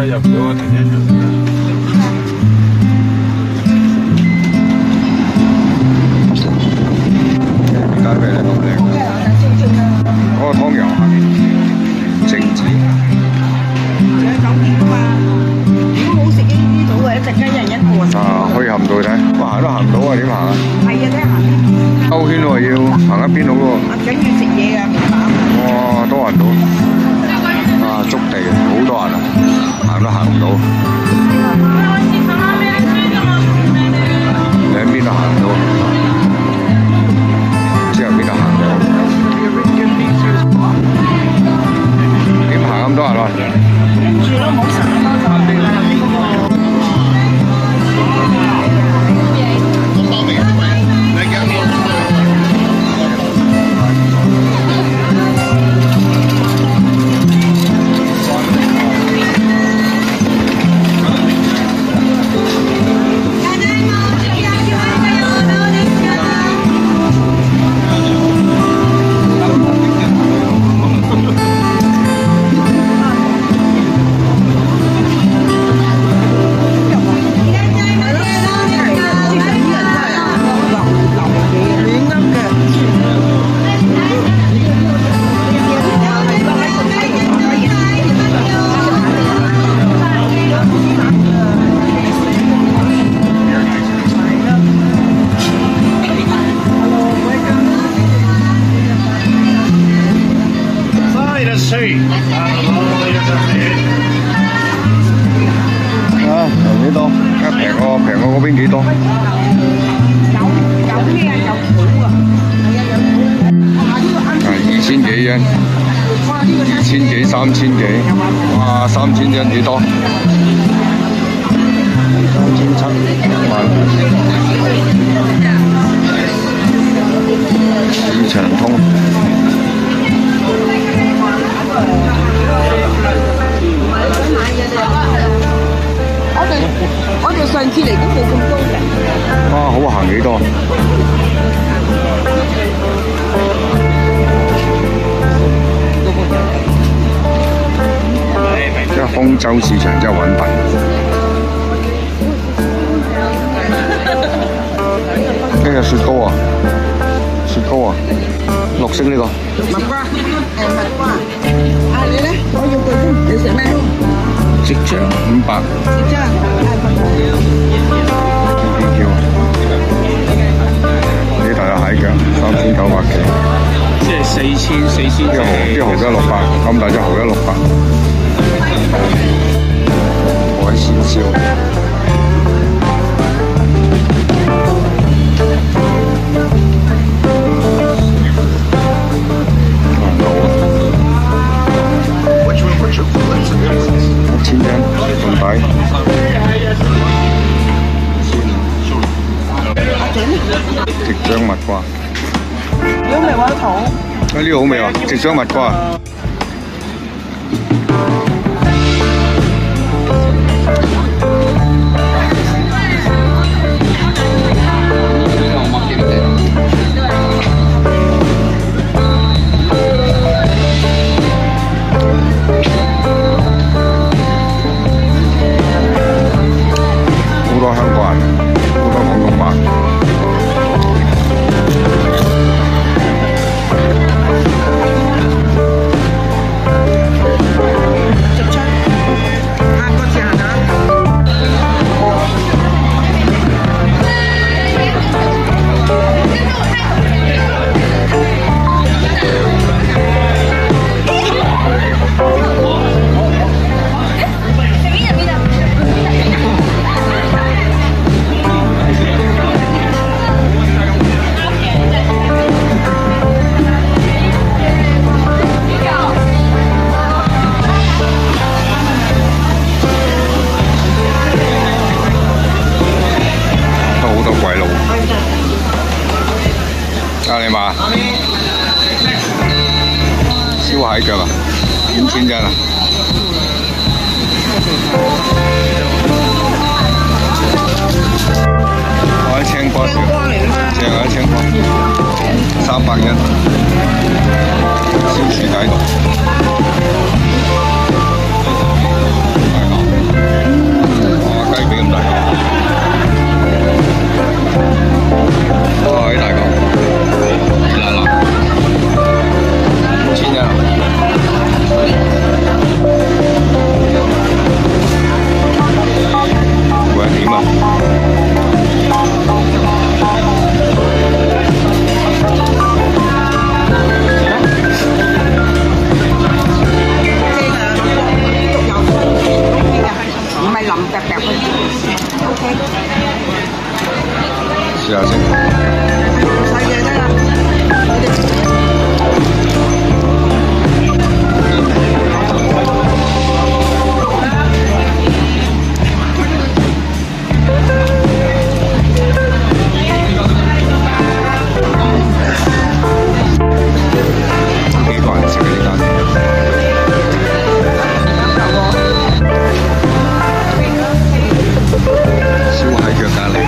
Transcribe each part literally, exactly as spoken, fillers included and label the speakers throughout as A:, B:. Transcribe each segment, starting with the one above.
A: 入唔到啊，停一停。點解俾你咁靚？嗰個湯油下面靜止。
B: 仲有酒店啊嘛，如果好食呢啲到啊，一陣間一人一個。
A: 啊，可以行到睇，哇行都行唔到啊，點行啊？
B: 係啊，睇行呢邊。
A: 兜圈喎，要行一邊好喎。
B: 啊，梗要食嘢啊，明白？
A: 哇，多人到。啊，築地好多人啊，行都行唔到。兩邊都行唔到，之後邊度行到？點行咁多人啊？
B: 住都冇神啊！
A: 啊，平幾多？而家平過平過嗰邊幾多？
B: 有有咩啊？有股啊！係啊，有股。哇！呢個啱。
A: 啊，二千幾yen，
B: 哇！呢個
A: 二千幾三千幾，哇，三千yen幾多？三千七萬。市場通。
B: 我哋我哋上次嚟都冇咁多人。
A: 啊，好行幾多？即係豐洲市場真係穩陣。呢個雪糕啊，雪糕啊，綠色呢個。
B: 蜜瓜，誒蜜瓜。啊你咧？我要句先，你食咩？
A: 即醬五百。
B: 即醬，
A: B B Q。呢大有蟹腳，三千九百幾。
C: 即係四千四千。
A: 啲蠔啲蠔都六百，咁大隻蠔都六百。海鮮燒。一千yen仲抵。直醬蜜瓜。
B: 有味我肚。
A: 啊呢個好味啊！直醬蜜瓜。好多香港人，好多廣東話。啊你嘛？燒蟹腳啊，五千yen啊！我啲青瓜條，正啊青瓜，三百yen，燒薯仔度。 下先。
B: 細嘅得啦。
A: 幾個人食嘅呢間？燒喺腳隔離。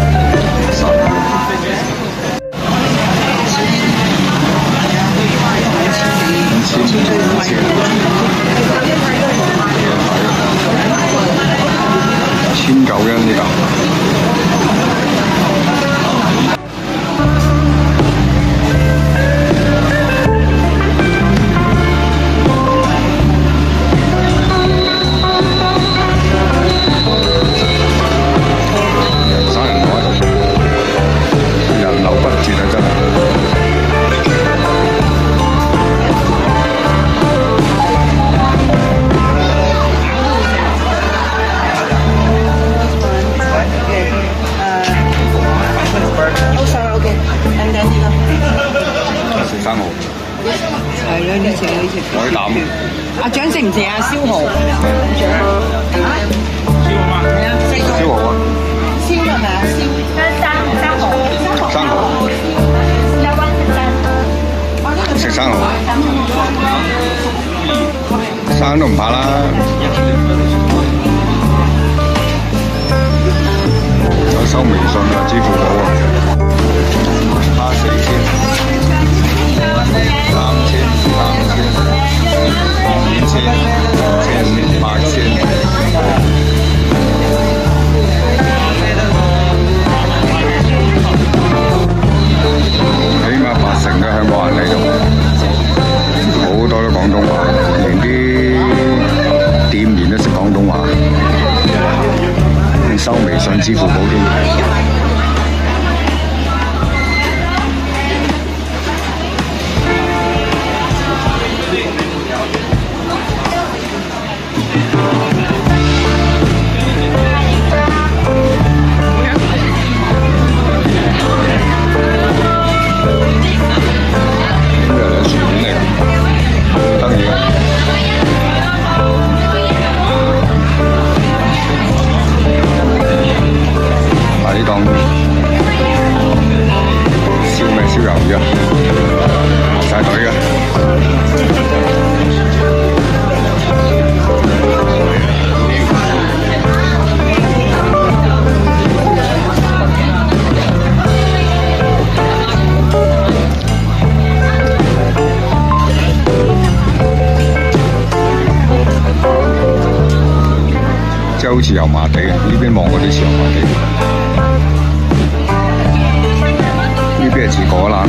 A: 千九蚊呢嚿。人山人海，人流不絕啊！真係。食生蠔。
B: 係咯，呢隻呢隻。
A: 海膽。
B: 阿長食唔食啊？燒蠔。長啊？
C: 燒蠔嘛？
B: 係啊，
A: 燒蠔啊！
B: 燒係咪啊？燒。
A: 生蠔。食生蠔。生都唔怕啦。有收微信啊，支付寶啊。蝦四千。三千、三千、五千、千、八千，起碼八成嘅香港人嚟到，好多都廣東話，連啲店員都識廣東話，收微信、支付寶添。呢檔燒咩燒魷魚啊？排晒隊嘅。即係好似油麻地啊！呢邊望嗰啲似油麻地。呢邊係似果欄。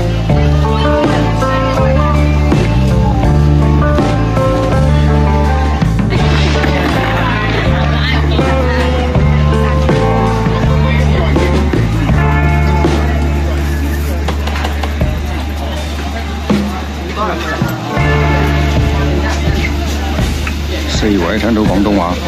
A: 四圍聽到廣東話。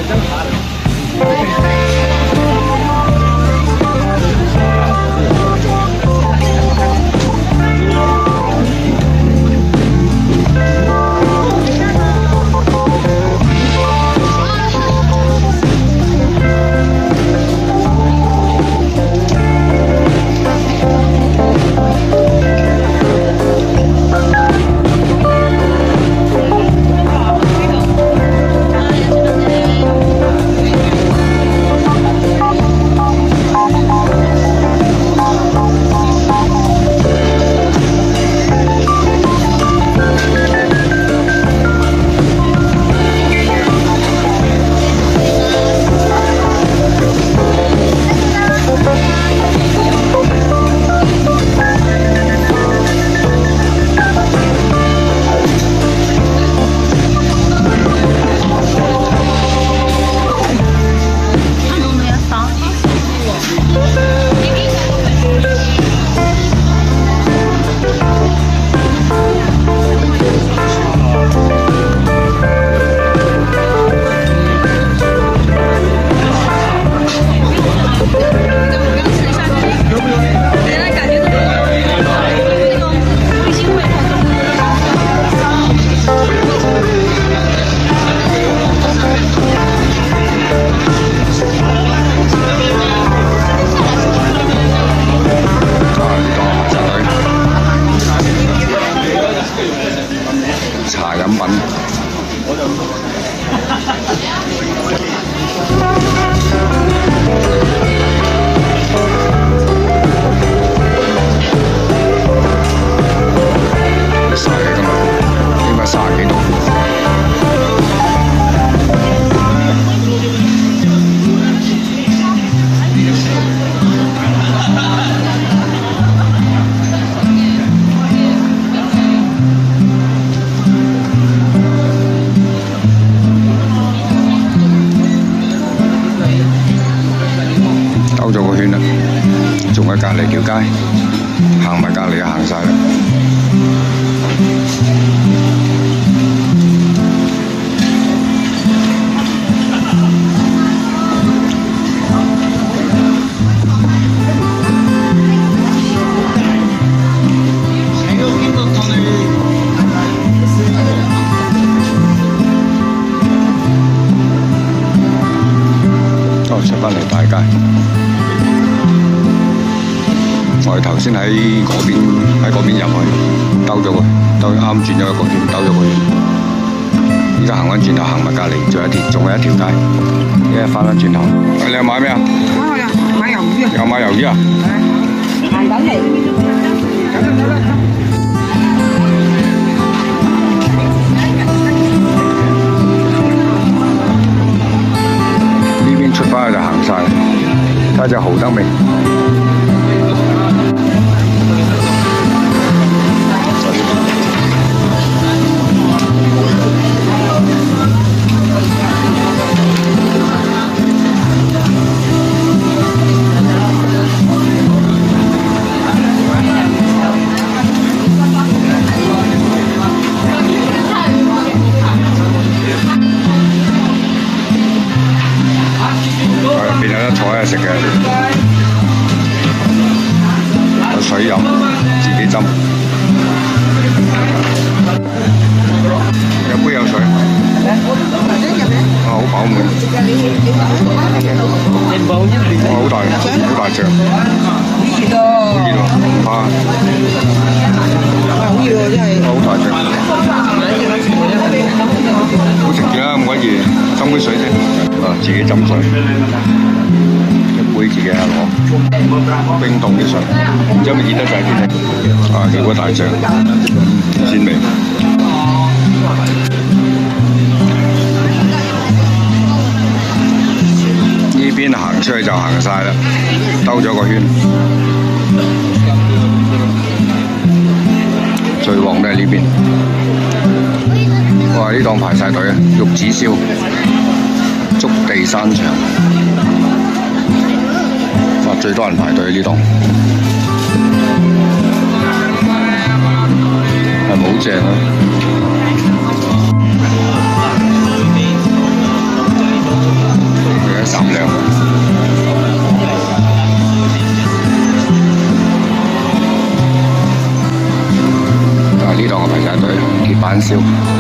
A: 茶飲品。晒嘅今日，應該三十幾度。兜咗個圈啦，仲喺隔離條街，行埋隔離就行晒啦。哦，出返嚟大街。我哋頭先喺嗰邊喺嗰邊入去，兜咗個，兜啱轉咗一個圈，兜咗個圈。而家行翻轉頭，行埋隔離，仲有一條，仲有一條街。依家翻翻轉頭，你又買咩啊？
B: 買啊，買魷魚啊！
A: 又買魷魚啊？
B: 行緊嚟。走啦走啦走！
A: 呢邊出翻去就行晒，睇下隻蠔得未？邊有得坐喺度食嘅，有水飲，自己斟，有杯有水，啊好飽滿，哇好大好大隻，好熱喎，唔怕，
B: 好熱喎真係，
A: 好大隻，好食嘅啦，唔鬼熱，斟杯水先，啊自己斟水。杯自己攞冰凍啲水，唔知係咪熱得滯啲咧？啊，幾個大隻，鮮味。呢邊行出去就行晒啦，兜咗個圈。最旺都係呢邊。哇！呢檔排晒隊啊，玉子燒、築地山場。最多人排隊呢檔，係咪好正啊？而家三兩，啊呢檔我排晒隊，鐵板燒，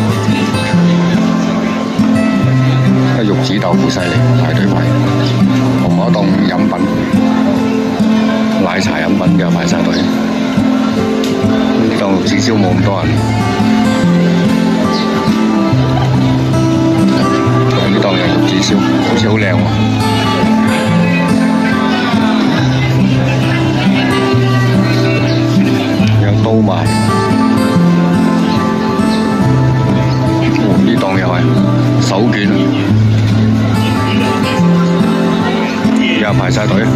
A: 啊玉子豆腐犀利，排隊排，同埋一檔飲品。奶茶飲品又排晒隊，呢檔玉子燒冇咁多人，呢檔又玉子燒，好似好靚喎。有刀賣，哦呢檔又係手卷，又排晒隊。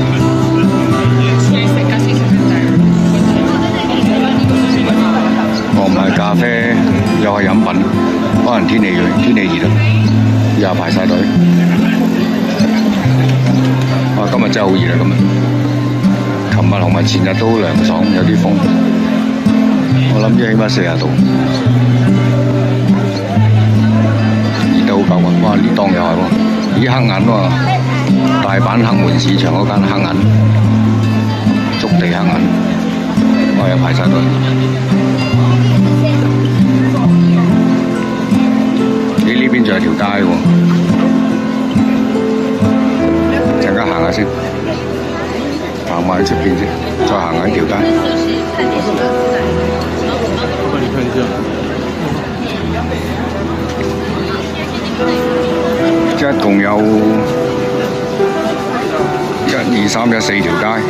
A: 我唔係咖啡，又係飲品，可能天氣熱，天氣熱啦，又排晒隊。哇！今日真係好熱啊！今日，琴日同埋前日都涼爽，有啲風。我諗住起碼四十度，熱得好夠啊！哇！呢檔又係喎，咦黑銀喎，大阪黑門市場嗰間黑銀，築地黑銀，我又排晒隊。咦？呢邊仲有條街喎，陣間行下先，行埋喺出邊先，再行下呢條街。 一共有一二三一四條街，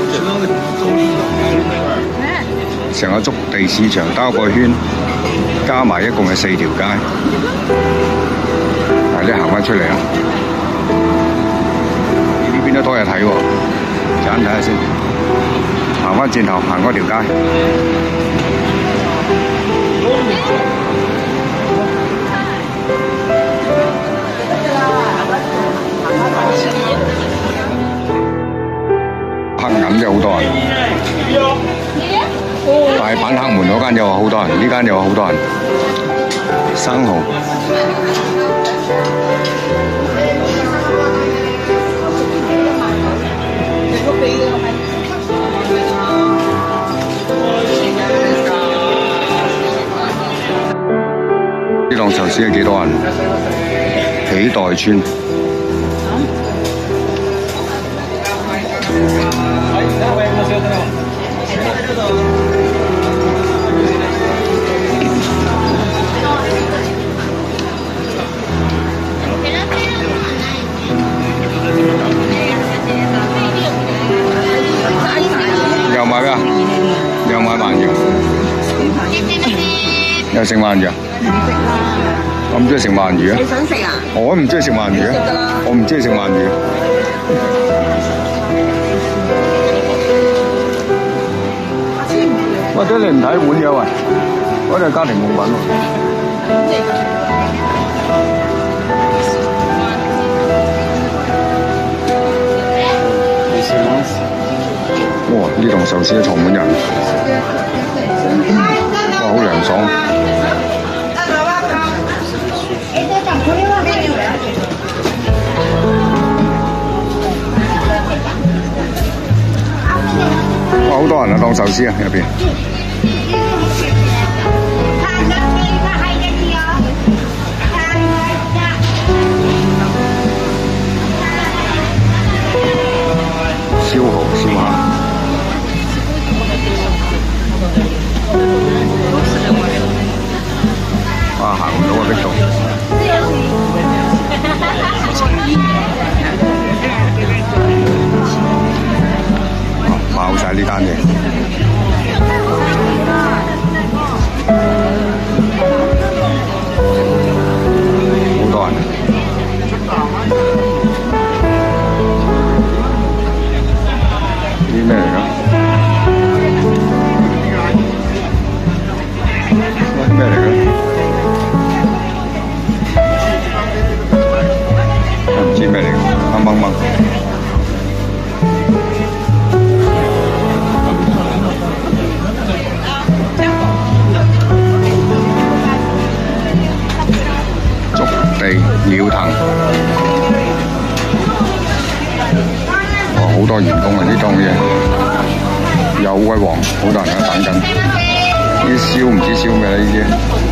A: 成個築地市場兜個圈，加埋一共係四條街。嗱，你行翻出嚟啊！呢邊都多嘢睇喎，陣睇下先。行翻轉頭，行嗰條街。黑銀真係好多人，大阪黑門嗰間又話好多人，呢間又話好多人。生蠔。呢檔壽司係幾多人？喜代村。又買咩啊？又買鰻魚。又食鰻魚。我唔中意食鰻魚啊！
B: 你想食啊？
A: 我唔中意食鰻魚啊！我唔中意食鰻魚。或者你唔睇碗嘅喂，嗰啲係家庭用品喎。哇！呢檔壽司坐滿人，哇！好涼爽。哇！好多人啊，當壽司啊入邊。燒蠔、燒蝦。哇！行唔到啊，逼到。爆晒呢單嘢。好多人。啲咩嚟㗎？咩嚟㗎？我唔知咩嚟㗎，黑掹掹。築地鳥騰。好多員工啊！呢檔嘢有威煌，好多人喺度等緊。呢啲燒唔知燒咩啦，呢啲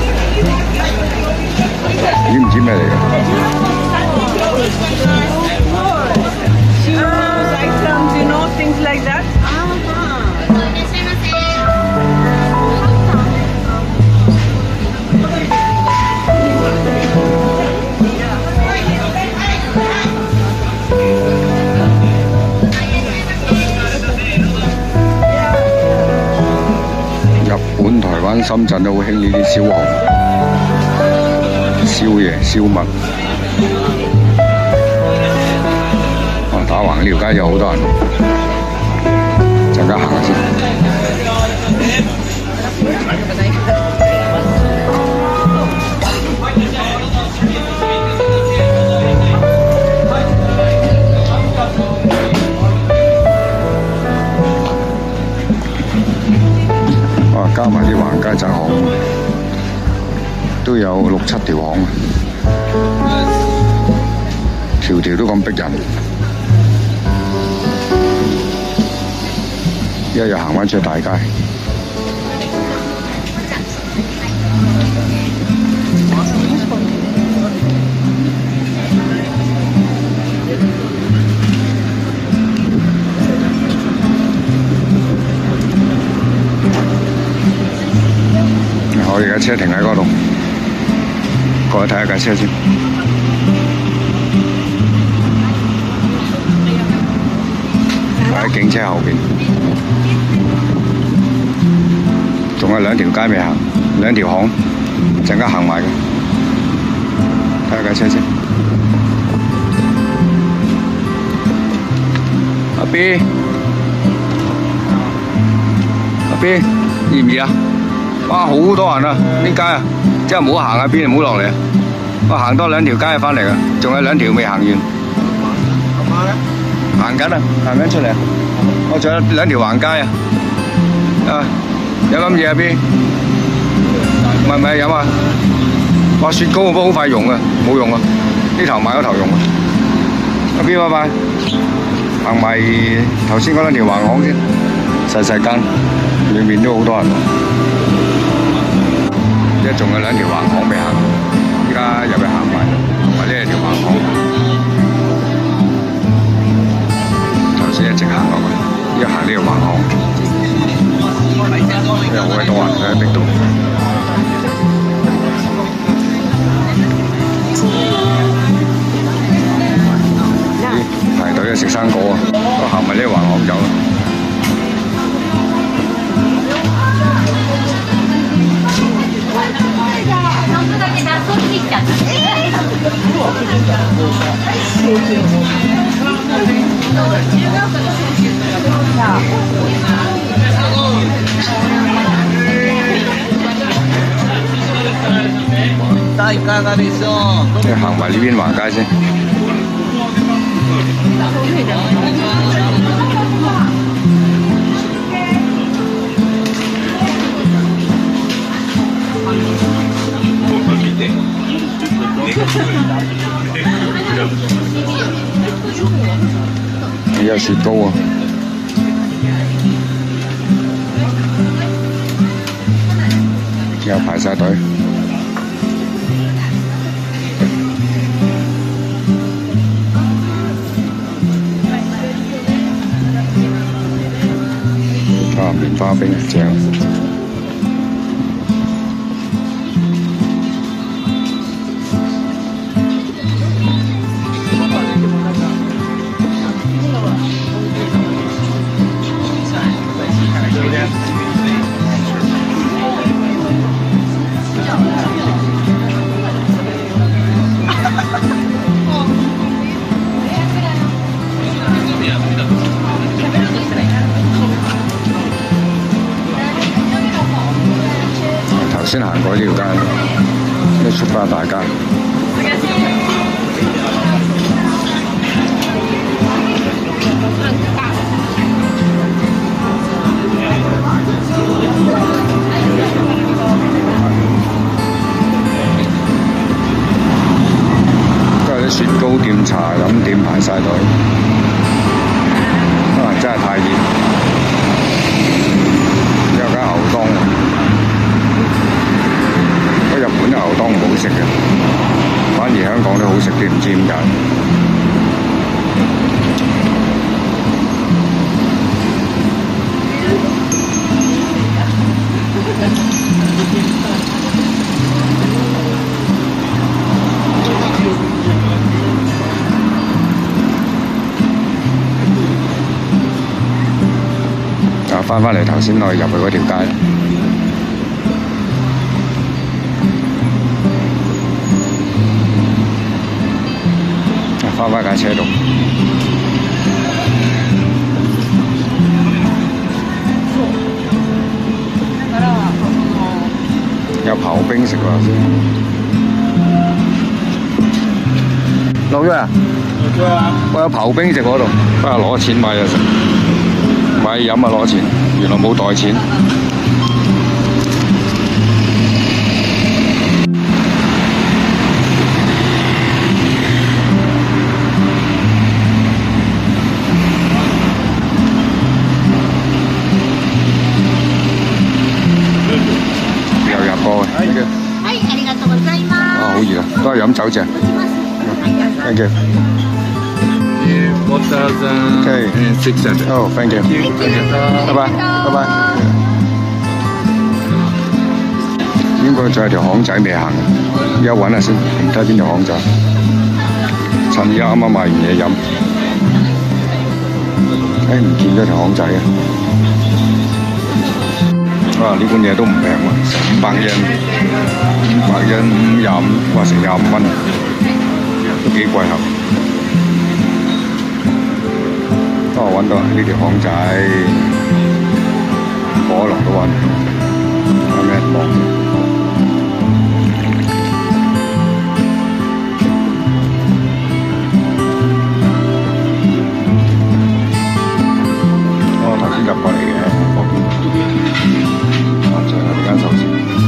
A: 咦唔知咩嚟嘅。本台灣、深圳都好興呢啲燒蠔、燒嘢、燒物。啊，打橫呢條街有好多人，陣間行下先。加埋啲橫街窄巷，都有六七條巷，條條都咁逼人。一日行返出大街，我而家車停喺嗰度，過去睇下架車先。 喺警車後邊，仲有兩條街未行，兩條巷，陣間行埋嘅，睇下架車先。阿 B， 阿 B， 易唔易啊？哇，好多人啊！呢街啊，即係唔好行啊，邊唔好落嚟啊！我行多兩條街翻嚟啊，仲有兩條未行完。行緊啊，行緊出嚟啊！我仲有兩條橫街啊！啊，有飲嘢啊 B？ 唔係唔係飲啊！哇，雪糕不過好快溶啊，冇用啊！呢頭買嗰頭用啊！阿 B 拜拜，行埋頭先嗰兩條橫巷先，細細間，裏面都好多人喎。即係仲有兩條橫巷未行，依家入去行埋，行埋呢條橫巷。頭先一直行落去，依家行呢條橫巷，因為好鬼多人喺逼到。排隊啊食生果啊，我行埋呢個橫巷走啦。即係行埋呢邊橫街先。有雪糕啊！又排晒隊。啊，棉花冰正。先行過呢條街，呢出花大街。都係啲雪糕店、茶飲店排晒隊，啊！真係太熱，有間牛檔。日本嘅牛檔唔好食嘅，反而香港啲好食啲，唔知點解。啊，翻返嚟頭先我哋入去嗰條街。翻返架車度，有刨冰食喎先。落咗啊！落咗啊！我有刨冰食嗰度，不過攞錢買嘢食，買飲啊攞錢，原來冇袋錢。好熱啊！都係飲酒啫。Thank you. Okay.
C: six hundred.
A: Oh, thank you. Thank you. 拜拜，拜拜。應該仲有條巷仔未行，而家揾下先，睇下邊條巷仔。趁而家啱啱買完嘢飲。 誒唔見咗條巷仔啊！哇！呢碗嘢都唔平喎，成五百yen，五百yen五廿五，哇成廿五蚊啊，都幾貴下。哦，揾到呢條巷仔，可能都揾，有咩人望？哦，頭先入過嚟嘅嗰邊，啊，仲有呢間壽司。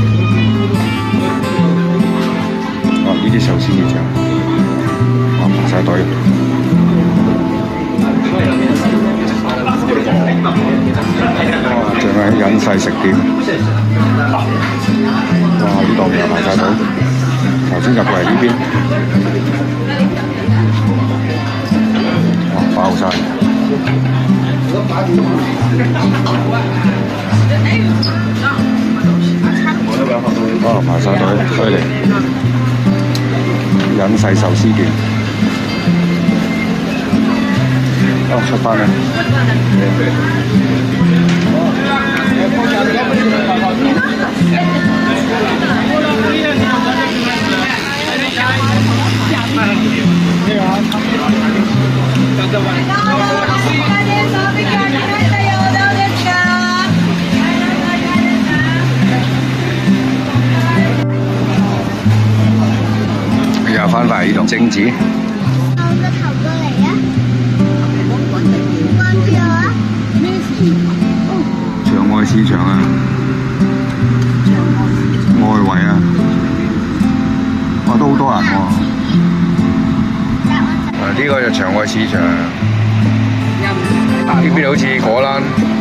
A: 哦，呢啲壽司幾正，哇排晒隊。哇！仲係隱世食店，哇！呢度又排晒隊，頭先入過嚟呢邊，哇！爆晒。哦，排晒隊，犀利！隱世壽司店。哦，出翻啦！又翻返嚟呢度蒸子。場外市場啊，外圍啊，哇都好多人喎。啊，呢個就場外市場，呢邊好似果欄。